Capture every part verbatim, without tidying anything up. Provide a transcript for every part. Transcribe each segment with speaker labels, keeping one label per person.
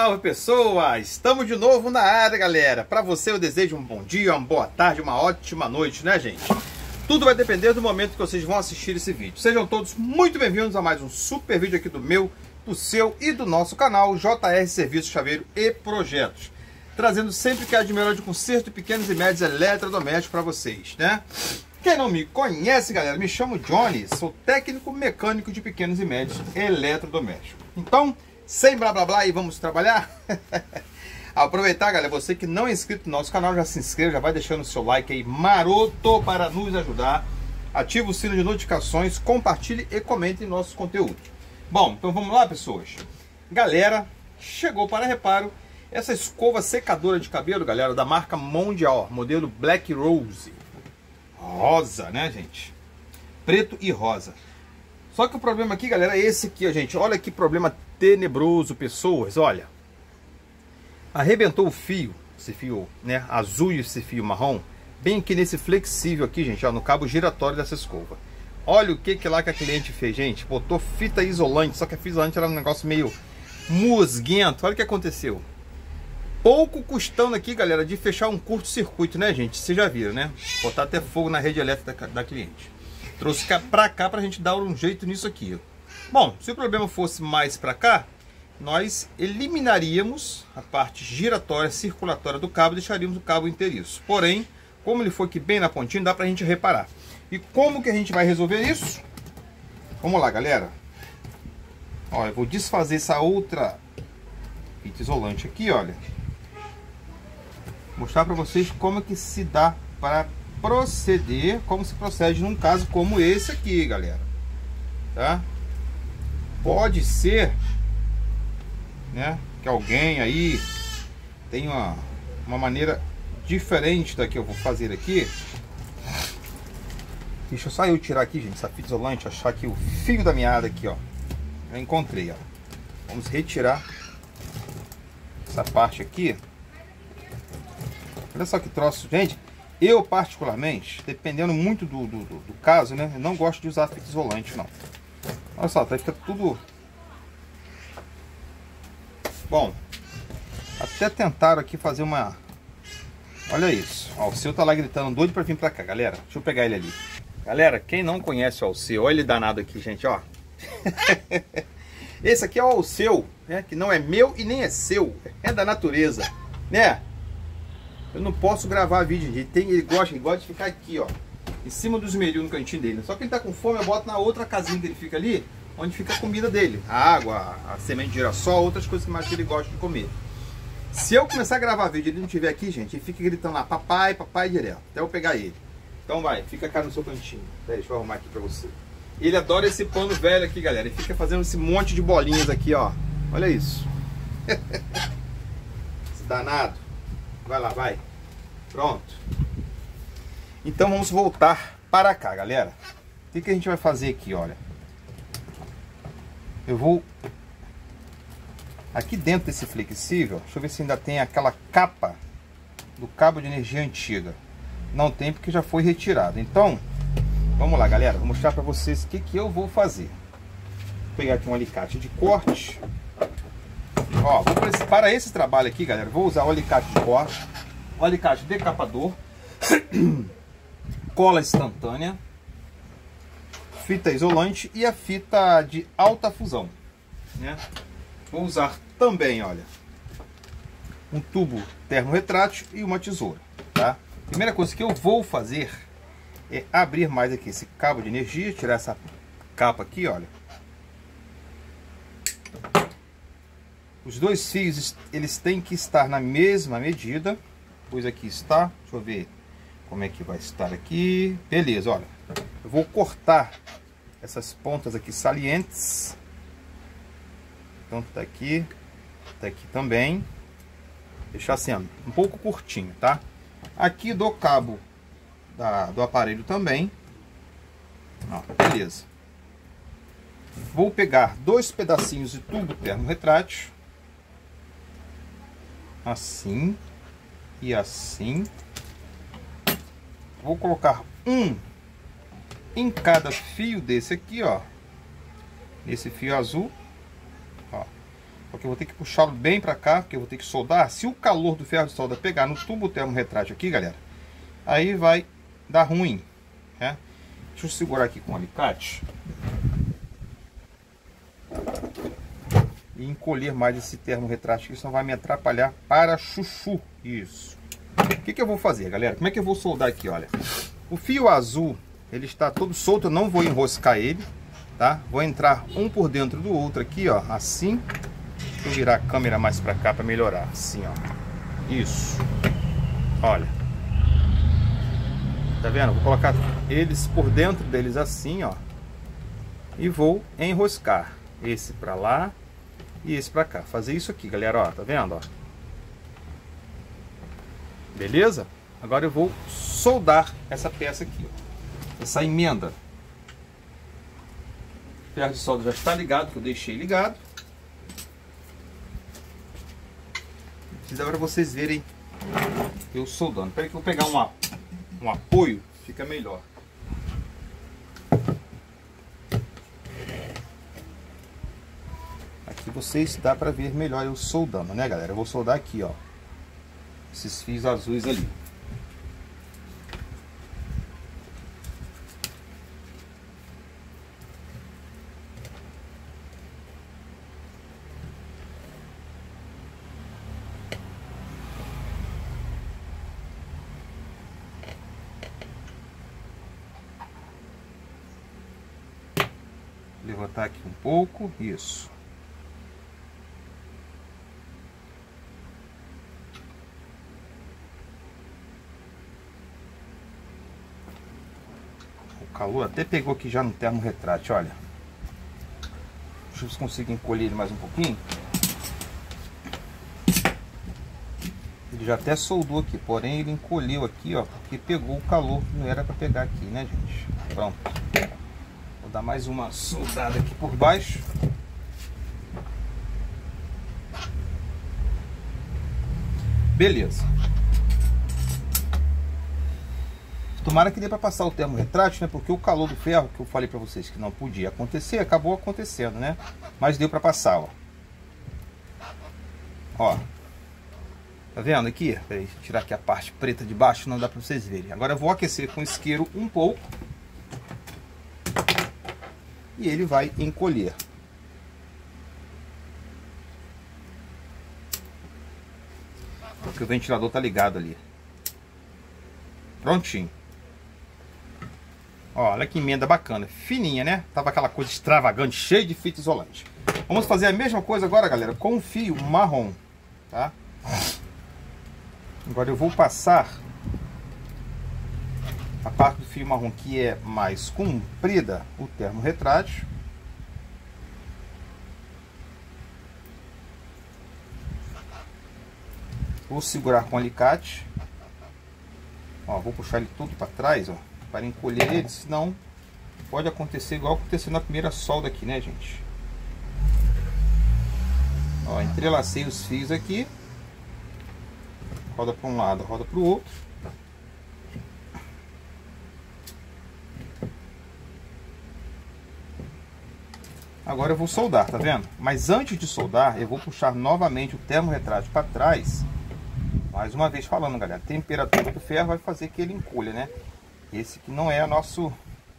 Speaker 1: salve pessoas! Estamos de novo na área, galera. Para você eu desejo um bom dia, uma boa tarde, uma ótima noite, né, gente? Tudo vai depender do momento que vocês vão assistir esse vídeo. Sejam todos muito bem-vindos a mais um super vídeo aqui do meu, do seu e do nosso canal J R Serviços Chaveiro e Projetos, trazendo sempre que há de melhor de conserto de pequenos e médios eletrodomésticos para vocês, né? Quem não me conhece, galera, me chamo Johnny, sou técnico mecânico de pequenos e médios eletrodomésticos. Então, sem blá blá blá e vamos trabalhar? Aproveitar, galera, você que não é inscrito no nosso canal, já se inscreva, já vai deixando o seu like aí maroto para nos ajudar. Ativa o sino de notificações, compartilhe e comente nossos conteúdos. Bom, então vamos lá, pessoas. Galera, chegou para reparo essa escova secadora de cabelo, galera, da marca Mondial, modelo Black Rose. Rosa, né, gente? Preto e rosa. Só que o problema aqui, galera, é esse aqui, ó, gente. Olha que problema tenebroso, pessoas, olha. Arrebentou o fio, esse fio, né, azul e esse fio marrom, bem aqui nesse flexível aqui, gente, ó, no cabo giratório dessa escova. Olha o que que lá que a cliente fez, gente. Botou fita isolante, só que a fita isolante era um negócio meio musguento. Olha o que aconteceu. Pouco custando aqui, galera, de fechar um curto-circuito, né, gente? Vocês já viram, né? Botar até fogo na rede elétrica da, da cliente. Trouxe cá pra cá pra gente dar um jeito nisso aqui. Bom, se o problema fosse mais pra cá, nós eliminaríamos a parte giratória, circulatória do cabo, deixaríamos o cabo inteiriço. Porém, como ele foi aqui bem na pontinha, dá pra gente reparar. E como que a gente vai resolver isso? Vamos lá, galera. Ó, eu vou desfazer essa outra fita isolante aqui, olha. Mostrar para vocês como que se dá para proceder, como se procede num caso como esse aqui, galera, tá? Pode ser, né, que alguém aí tenha uma, uma maneira diferente da que eu vou fazer aqui. Deixa eu só eu tirar aqui, gente, essa fita isolante, achar aqui o fio da meada aqui, ó. Já encontrei, ó. Vamos retirar essa parte aqui. Olha só que troço, gente. Eu particularmente, dependendo muito do, do, do caso, né, eu não gosto de usar fita isolante, não. Olha só, tá, fica tudo... Bom, até tentaram aqui fazer uma... Olha isso, ó, o seu tá lá gritando, doido pra vir pra cá, galera. Deixa eu pegar ele ali. Galera, quem não conhece o Alceu, olha ele danado aqui, gente, ó. Esse aqui é o Alceu, né, que não é meu e nem é seu, é da natureza, né? Eu não posso gravar vídeo, ele, tem, ele, gosta, ele gosta de ficar aqui, ó, em cima dos melios no cantinho dele. Só que ele tá com fome, eu boto na outra casinha que ele fica ali, onde fica a comida dele. A água, a semente de girassol, outras coisas que mais que ele gosta de comer. Se eu começar a gravar vídeo e ele não estiver aqui, gente, ele fica gritando lá, papai, papai, direto, até eu pegar ele. Então vai, fica cá no seu cantinho. Deixa eu arrumar aqui pra você. Ele adora esse pano velho aqui, galera. Ele fica fazendo esse monte de bolinhas aqui, ó. Olha isso. Esse danado. Vai lá, vai. Pronto. Então vamos voltar para cá, galera. O que que a gente vai fazer aqui, olha. Eu vou... Aqui dentro desse flexível, deixa eu ver se ainda tem aquela capa do cabo de energia antiga. Não tem, porque já foi retirado. Então, vamos lá, galera. Vou mostrar para vocês o que que eu vou fazer. Vou pegar aqui um alicate de corte. Ó, vou, para esse trabalho aqui, galera, vou usar o alicate de corte, o alicate decapador, cola instantânea, fita isolante e a fita de alta fusão, né? Vou usar também, olha, um tubo termorretrátil e uma tesoura, tá? Primeira coisa que eu vou fazer é abrir mais aqui esse cabo de energia, tirar essa capa aqui, olha. Os dois fios, eles têm que estar na mesma medida, pois aqui está. Deixa eu ver como é que vai estar aqui. Beleza, olha. Eu vou cortar essas pontas aqui salientes. Então tá aqui, tá aqui também. Deixar assim, ó, um pouco curtinho, tá? Aqui do cabo da, do aparelho também. Ó, beleza. Vou pegar dois pedacinhos de tubo termorretrátil. Assim e assim. Vou colocar um em cada fio desse aqui, ó. Esse fio azul, ó. porque eu vou ter que puxá-lo bem para cá, porque eu vou ter que soldar. Se o calor do ferro de solda pegar no tubo termorretrátil aqui, galera, aí vai dar ruim, né? Deixa eu segurar aqui com o alicate e encolher mais esse termorretrátil, que isso não vai me atrapalhar para chuchu. Isso. O que que eu vou fazer, galera? Como é que eu vou soldar aqui, olha? O fio azul, ele está todo solto, eu não vou enroscar ele, tá? Vou entrar um por dentro do outro aqui, ó, assim. Deixa eu virar a câmera mais para cá para melhorar, assim, ó. Isso. Olha. Tá vendo? Vou colocar eles por dentro deles assim, ó. E vou enroscar esse para lá e esse para cá. Fazer isso aqui, galera, ó. Tá vendo, ó? Beleza? Agora eu vou soldar essa peça aqui, ó. Essa emenda. O ferro de solda já está ligado, que eu deixei ligado. Precisa para vocês verem eu soldando. Espera que eu vou pegar uma, um apoio, fica melhor. Aqui vocês dá para ver melhor eu soldando, né, galera? Eu vou soldar aqui, ó, esses fios azuis ali. Levantar aqui um pouco, isso. O calor até pegou aqui já no termorretrátil, olha. Deixa eu ver se consigo encolher ele mais um pouquinho. Ele já até soldou aqui, porém ele encolheu aqui, ó, porque pegou o calor que não era para pegar aqui, né, gente? Pronto. Vou dar mais uma soldada aqui por baixo. Beleza. Tomara que dê para passar o termorretrátil, né? Porque o calor do ferro, que eu falei para vocês que não podia acontecer, acabou acontecendo, né? Mas deu para passar, ó. Ó. Tá vendo aqui? Peraí, deixa eu tirar aqui a parte preta de baixo, não dá para vocês verem. Agora eu vou aquecer com isqueiro um pouco. E ele vai encolher. Porque o ventilador tá ligado ali. Prontinho. Ó, olha que emenda bacana. Fininha, né? Tava aquela coisa extravagante, cheia de fita isolante. Vamos fazer a mesma coisa agora, galera, com o fio marrom, tá? Agora eu vou passar a parte do fio marrom que é mais comprida, o termorretrátil. Vou segurar com o alicate. Ó, vou puxar ele todo para trás, ó, para encolher ele, senão pode acontecer igual aconteceu na primeira solda aqui, né, gente? Ó, entrelacei os fios aqui. Roda para um lado, roda para o outro. Agora eu vou soldar, tá vendo? Mas antes de soldar, eu vou puxar novamente o termorretrátil para trás. Mais uma vez falando, galera, a temperatura do ferro vai fazer que ele encolha, né? Esse que não é o nosso,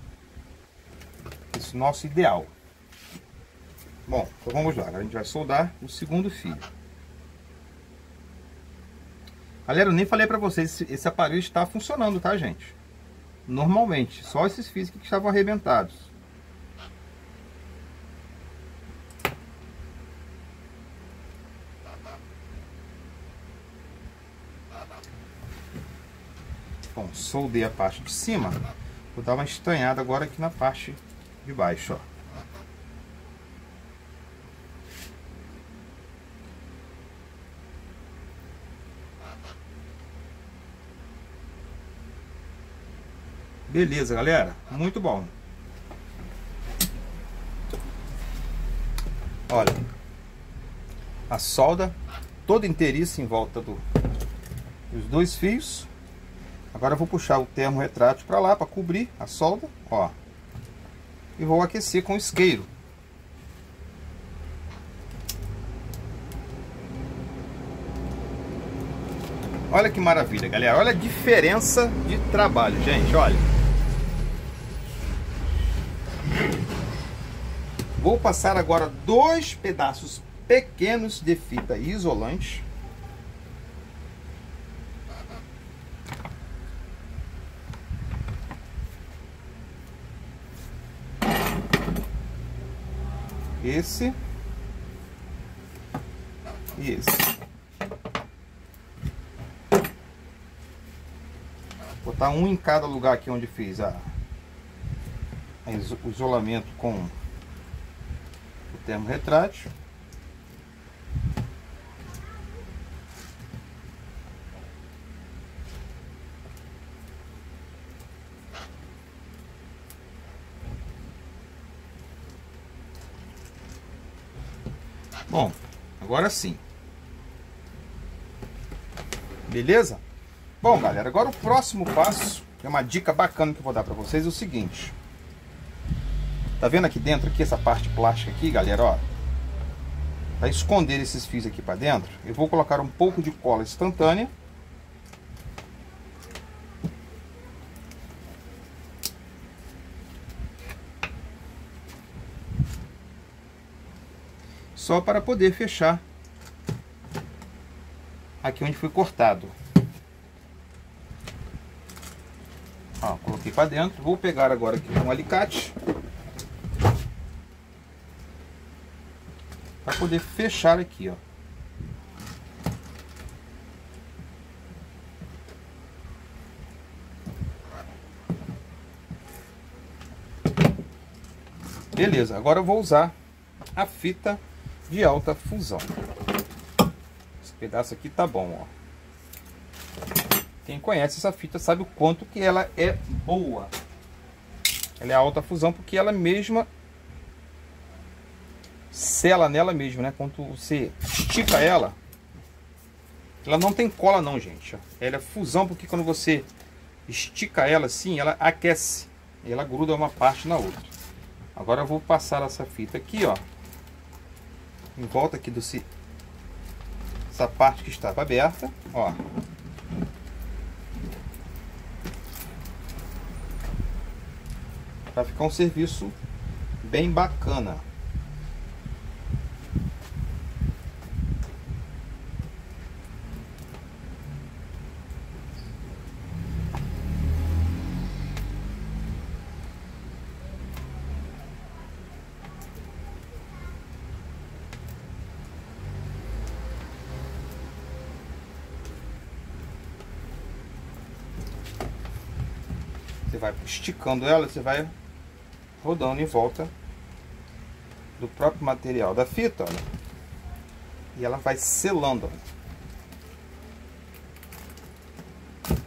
Speaker 1: esse nosso ideal. Bom, então vamos lá, a gente vai soldar o segundo fio. Galera, eu nem falei pra vocês, esse, esse aparelho está funcionando, tá, gente? Normalmente, só esses fios aqui que estavam arrebentados. Bom, soldei a parte de cima. Vou dar uma estanhada agora aqui na parte de baixo, ó. Beleza, galera, muito bom. Olha, a solda toda inteiriça em volta do, dos dois fios. Agora eu vou puxar o termorretrátil para lá para cobrir a solda, ó, e vou aquecer com isqueiro. Olha que maravilha, galera. Olha a diferença de trabalho, gente. Olha. Vou passar agora dois pedaços pequenos de fita isolante. Esse e esse. Vou botar um em cada lugar aqui onde fiz a, a o isolamento com o termo retrátil. Bom, agora sim. Beleza? Bom, galera, agora o próximo passo, que é uma dica bacana que eu vou dar para vocês, é o seguinte. Tá vendo aqui dentro, aqui, essa parte plástica aqui, galera, ó. Para esconder esses fios aqui para dentro, eu vou colocar um pouco de cola instantânea. Só para poder fechar aqui onde foi cortado. Ó, coloquei para dentro. Vou pegar agora aqui um alicate para poder fechar aqui, ó. Beleza, agora eu vou usar a fita de alta fusão. Esse pedaço aqui tá bom, ó. Quem conhece essa fita sabe o quanto que ela é boa. Ela é alta fusão porque ela mesma sela nela mesma, né? Quando você estica ela, ela não tem cola não, gente. Ela é fusão porque quando você estica ela assim, ela aquece. E ela gruda uma parte na outra. Agora eu vou passar essa fita aqui, ó, em volta aqui do essa parte que estava aberta, ó. Para ficar um serviço bem bacana. Você vai esticando ela, você vai rodando em volta do próprio material da fita, olha, e ela vai selando, olha.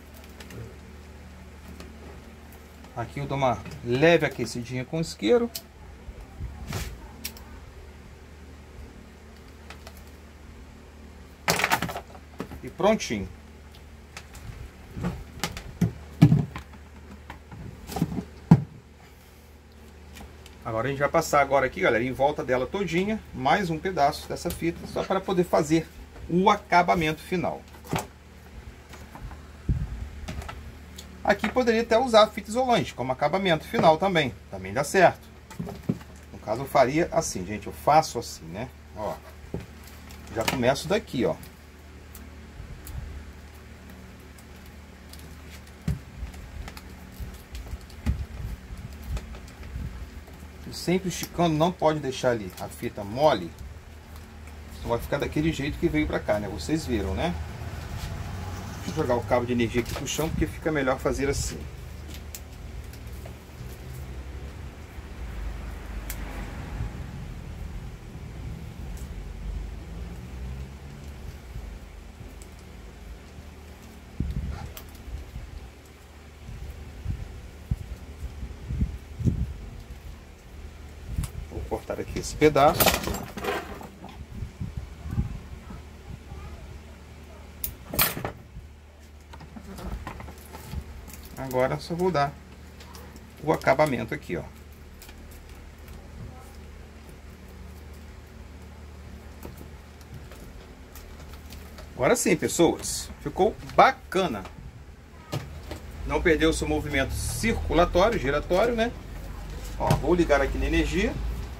Speaker 1: Aqui eu dou uma leve aquecidinha com o isqueiro. E prontinho. Agora a gente vai passar agora aqui, galera, em volta dela todinha, mais um pedaço dessa fita, só para poder fazer o acabamento final. Aqui poderia até usar fita isolante como acabamento final também, também dá certo. No caso eu faria assim, gente, eu faço assim, né? Ó, já começo daqui, ó. Sempre esticando, não pode deixar ali a fita mole, só vai ficar daquele jeito que veio pra cá, né? Vocês viram, né? Deixa eu jogar o cabo de energia aqui pro chão, porque fica melhor fazer assim. Cortar aqui esse pedaço. Agora só vou dar o acabamento aqui, ó. Agora sim, pessoas, ficou bacana. Não perdeu o seu movimento circulatório, giratório, né? Ó, vou ligar aqui na energia.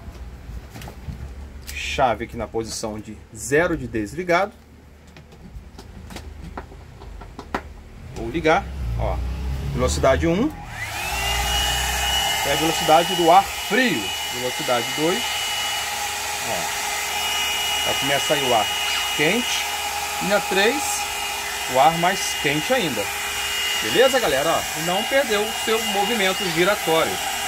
Speaker 1: Chave aqui na posição de zero de desligado. Vou ligar, ó, velocidade um. É a velocidade do ar frio. Velocidade dois. Ó, vai começar aí o ar quente. E na três, o ar mais quente ainda. Beleza, galera? Ó, não perdeu o seu movimento giratório.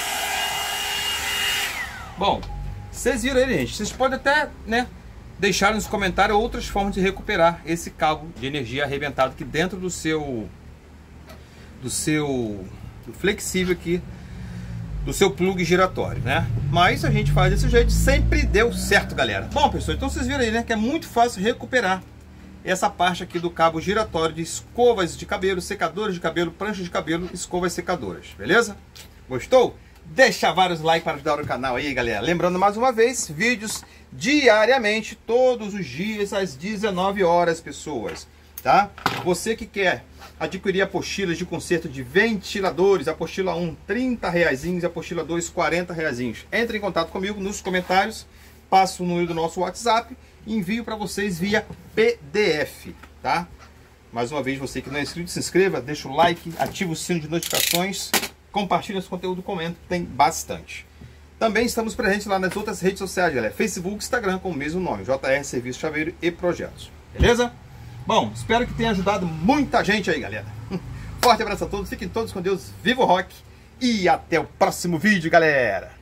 Speaker 1: Bom, vocês viram aí, gente. Vocês podem até, né, deixar nos comentários outras formas de recuperar esse cabo de energia arrebentado aqui dentro do seu do seu do flexível aqui, do seu plug giratório, né? Mas a gente faz desse jeito, sempre deu certo, galera. Bom, pessoal, então vocês viram aí, né, que é muito fácil recuperar essa parte aqui do cabo giratório de escovas de cabelo, secadores de cabelo, pranchas de cabelo, escovas secadoras, beleza? Gostou? Deixa vários likes para ajudar o canal aí, galera. Lembrando mais uma vez, vídeos diariamente, todos os dias, às dezenove horas, pessoas, tá? Você que quer adquirir apostilas de conserto de ventiladores, apostila um, trinta reaisinhos, apostila dois, quarenta reaisinhos. Entre em contato comigo nos comentários, passo o número do nosso WhatsApp e envio para vocês via P D F, tá? Mais uma vez, você que não é inscrito, se inscreva, deixa o like, ativa o sino de notificações, compartilha esse conteúdo, comenta, tem bastante. Também estamos presentes lá nas outras redes sociais, galera, Facebook, Instagram, com o mesmo nome, J R Serviço Chaveiro e Projetos, beleza? Bom, espero que tenha ajudado muita gente aí, galera. Forte abraço a todos, fiquem todos com Deus, viva o rock e até o próximo vídeo, galera!